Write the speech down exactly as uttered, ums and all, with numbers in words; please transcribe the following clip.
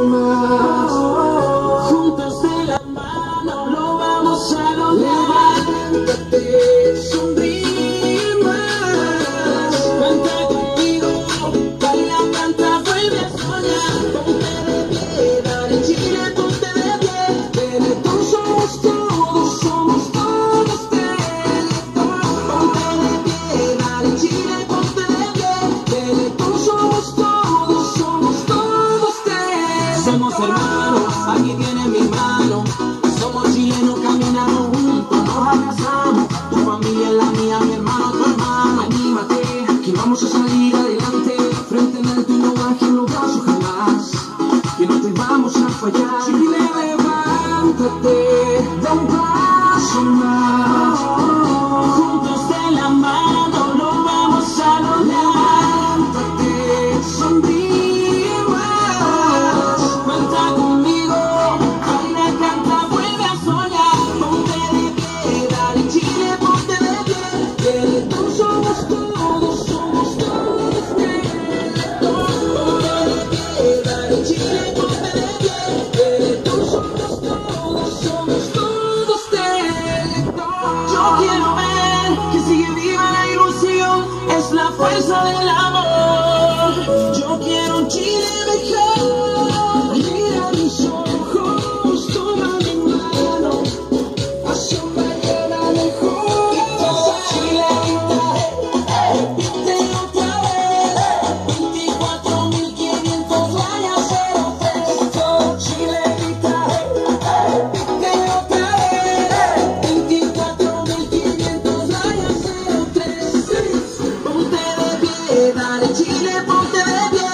más. Juntos de la mano lo vamos a lograr. Levántate, sonríe más. Cuenta conmigo, baila, canta, vuelve a soñar. Ponte de pie, dale Chile, ponte de pie. Teletón somos todos, somos todos Teletón. Ponte de pie, dale Chile, ponte de pie. Teletón somos todos, somos todos Teletón. Somos hermanos, aquí tiene mi mano. Somos chilenos, caminamos juntos, nos abrazamos. Tu familia es la mía, mi hermano, tu hermano. Anímate, que vamos a salir adelante. Frente en alto y no bajen los brazos jamás, que no te vamos a fallar. Chile, levántate, da un paso más. Juntos de la mano lo vamos a lograr. Levántate, sonríe más. Cuenta conmigo, baila, canta, vuelve a soñar. Ponte de pie, dale Chile, ponte de pie. Teletón somos todos, somos todos Teletón. Ponte de pie, dale Chile, ponte de pie. Teletón somos todos, somos todos Teletón. Yo quiero ver que sigue viva la ilusión, es la fuerza del amor. Yo quiero un Chile mejor. Mira mis ojos, toma mi mano, asómate la mejor. Esa chilenita, repite otra vez. veinticuatro mil quinientos vaya cero tres. Todo chilenita, repite otra vez. veinticuatro mil quinientos vaya cero tres. Ponte de pie, dale Chile, ponte de pie.